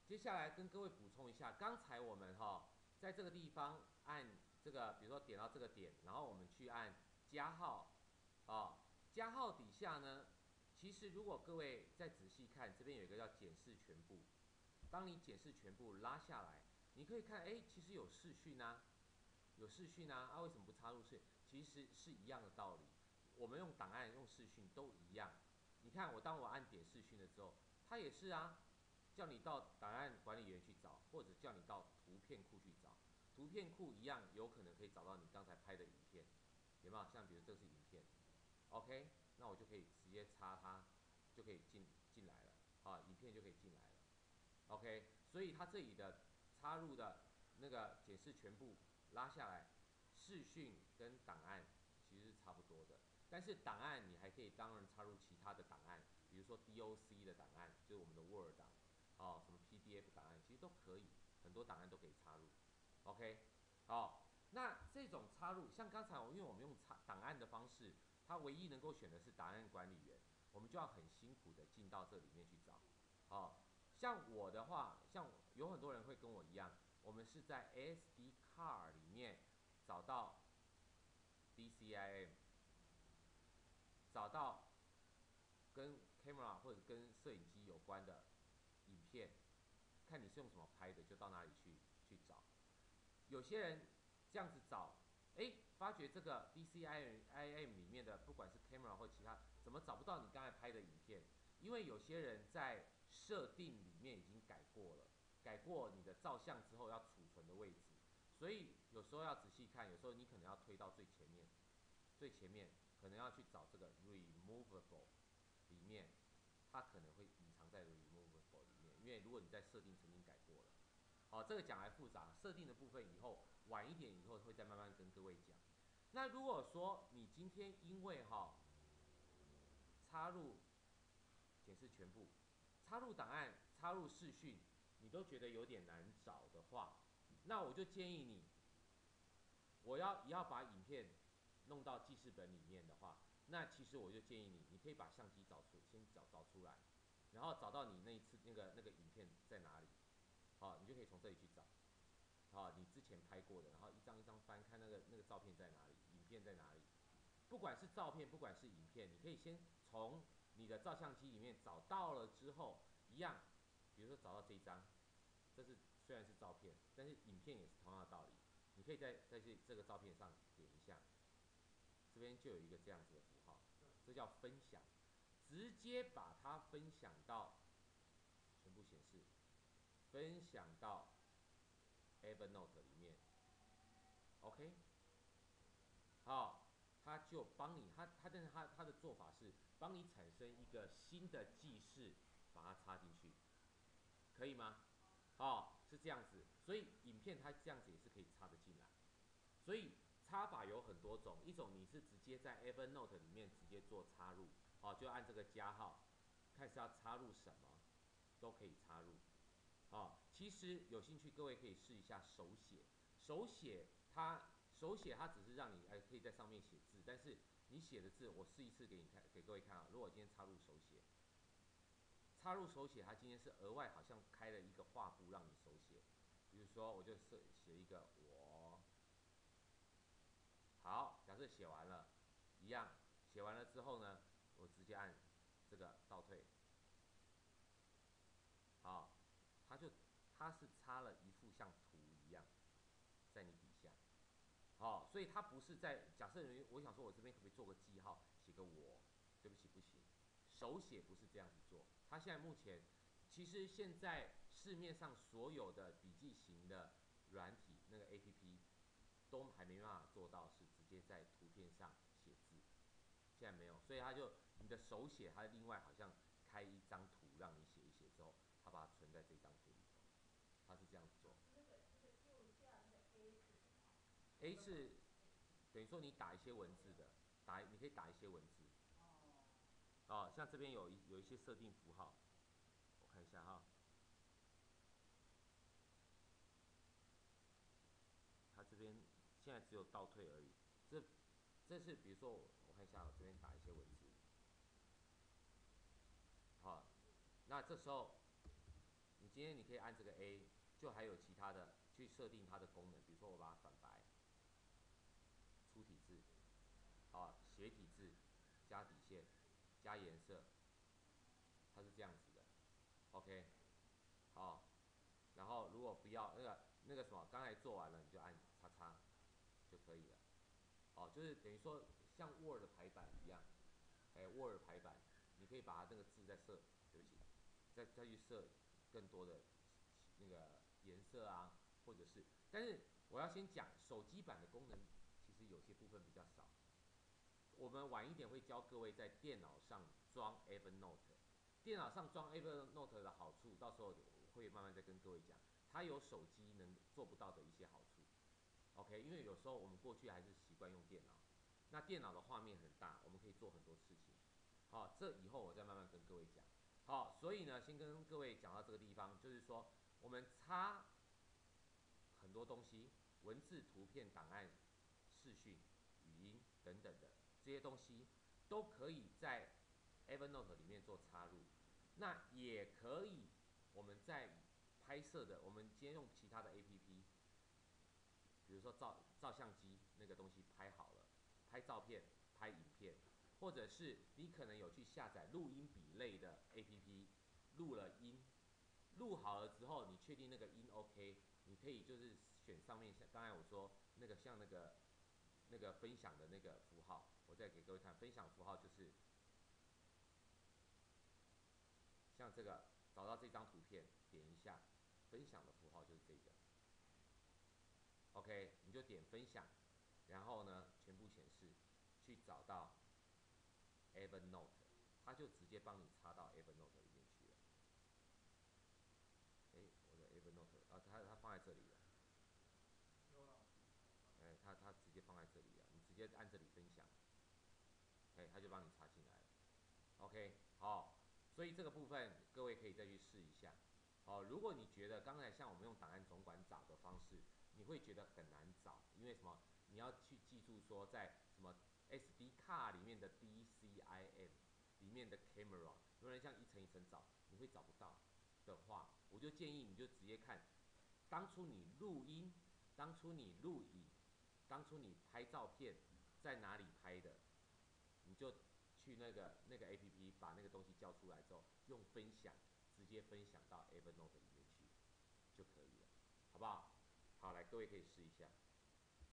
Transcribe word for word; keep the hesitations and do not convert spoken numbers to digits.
接下来跟各位补充一下，刚才我们哈在这个地方按这个，比如说点到这个点，然后我们去按加号，啊，加号底下呢，其实如果各位再仔细看，这边有一个叫检视全部。当你检视全部拉下来，你可以看，哎，其实有视讯啊，有视讯啊，啊为什么不插入视？其实是一样的道理，我们用档案用视讯都一样。你看我当我按点视讯的时候，它也是啊，叫你到档案管理员去找，或者叫你到图片库去找。图片库一样有可能可以找到你刚才拍的影片，有没有？像比如这是影片 ，OK，那我就可以直接插它，就可以进进来了，啊，影片就可以进来了。OK， 所以它这里的插入的那个解释全部拉下来，视讯跟档案其实是差不多的，但是档案你还可以当然插入其他的档案，比如说 D O C 的档案，就是我们的 Word 档，哦，什么 P D F 档案，其实都可以，很多档案都可以插入。OK， 好，那这种插入，像刚才我因为我们用插档案的方式，它唯一能够选的是档案管理员，我们就要很辛苦的进到这里面去找，好。像我的话，像有很多人会跟我一样，我们是在 S D card 里面找到 D C I M， 找到跟 camera 或者跟摄影机有关的影片，看你是用什么拍的，就到哪里去去找。有些人这样子找，哎，发觉这个 D C I M 里面的不管是 camera 或其他，怎么找不到你刚才拍的影片？因为有些人在设定里面已经改过了，改过你的照相之后要储存的位置，所以有时候要仔细看，有时候你可能要推到最前面，最前面可能要去找这个 removable 里面，它可能会隐藏在 removable 里面，因为如果你在设定曾经改过了。好，这个讲来复杂，设定的部分以后晚一点以后会再慢慢跟各位讲。那如果说你今天因为哈插入检视全部，插入档案、插入视讯，你都觉得有点难找的话，那我就建议你，我要也要把影片弄到记事本里面的话，那其实我就建议你，你可以把相机找出，先找找出来，然后找到你那一次那个那个影片在哪里，好，你就可以从这里去找。好，你之前拍过的，然后一张一张翻，看那个那个照片在哪里，影片在哪里。不管是照片，不管是影片，你可以先从你的照相机里面找到了之后，一样，比如说找到这一张，这是虽然是照片，但是影片也是同样的道理。你可以在在这这个照片上点一下，这边就有一个这样子的符号，这叫分享，直接把它分享到全部显示，分享到 Evernote 里面 ，OK， 好，他就帮你，他他但是他他的做法是帮你产生一个新的记事，把它插进去，可以吗？哦，是这样子，所以影片它这样子也是可以插得进来。所以插法有很多种，一种你是直接在 Evernote 里面直接做插入，哦，就按这个加号，看是要插入什么，都可以插入。哦，其实有兴趣各位可以试一下手写，手写它手写它只是让你哎可以在上面写字，但是你写的字我试一次给你看，给各位看啊。如果我今天插入手写，插入手写，它今天是额外好像开了一个画布让你手写，比如说我就写写一个我。好，假设写完了，一样，写完了之后呢，我直接按这个倒退，好，它就它是插了一幅像图一样在你底下，好，所以它不是在假设我想说我这边可不可以做个记号，写个我，对不起不行，手写不是这样子做，它现在目前其实现在市面上所有的笔记型的软体那个 A P P 都还没办法做到是直接在图片上写字，现在没有，所以他就你的手写，他另外好像开一张图让你写一写之后，他把它存在这张图里头，他是这样子做。 那个那个右下那个 A 是什么？ A 是等于说你打一些文字的，打你可以打一些文字， 哦， 哦，像这边有一有一些设定符号，我看一下哈，它这边现在只有倒退而已，这这是比如说我我看一下，我这边打一些文字，好，那这时候你今天你可以按这个 A， 就还有其他的去设定它的功能，比如说我把它转白、粗体字，啊，斜体字，加底线，加颜色，它是这样子的 ，OK， 好，然后如果不要那个那个什么，刚才做完了你就按叉叉就可以了，哦，就是等于说像 Word 的排版一样，哎 ，Word 排版，你可以把它那个字再设，对不起，再再去设更多的那个颜色啊，或者是，但是我要先讲手机版的功能，其实有些部分比较少。我们晚一点会教各位在电脑上装 Evernote， 电脑上装 Evernote 的好处，到时候会慢慢再跟各位讲，它有手机能做不到的一些好处。OK， 因为有时候我们过去还是习惯用电脑，那电脑的画面很大，我们可以做很多事情。好，这以后我再慢慢跟各位讲。好，所以呢，先跟各位讲到这个地方，就是说我们插很多东西，文字、图片、档案、视讯、语音等等的这些东西，都可以在 Evernote 里面做插入。那也可以，我们在拍摄的，我们今天用其他的 A P P， 比如说照照相机那个东西拍好了，拍照片、拍影片，或者是你可能有去下载录音笔类的 A P P， 录了音，录好了之后，你确定那个音 OK， 你可以就是选上面像刚才我说那个像那个那个分享的那个符号，我再给各位看，分享符号就是像这个，找到这张图片，点一下，分享的符号就是这个。OK， 你就点分享，然后呢，全部显示，去找到 Evernote， 它就直接帮你插到 Evernote 里面去了。哎，我的 Evernote 啊，它它放在这里了。哎，它它直接放在这里了，你直接按这里分享，哎，它就帮你插进来了。OK， 好，所以这个部分各位可以再去试一下。好，如果你觉得刚才像我们用档案总管找的方式，你会觉得很难找，因为什么？你要去记住说在什么 S D 卡里面的 D C I M 里面的 camera， 有人像一层一层找，你会找不到的话，我就建议你就直接看当初你录音，当初你录影，当初你拍照片在哪里拍的，你就去那个那个 A P P 把那个东西叫出来之后，用分享直接分享到 Evernote 里面去就可以了，好不好？好，来各位可以试一下。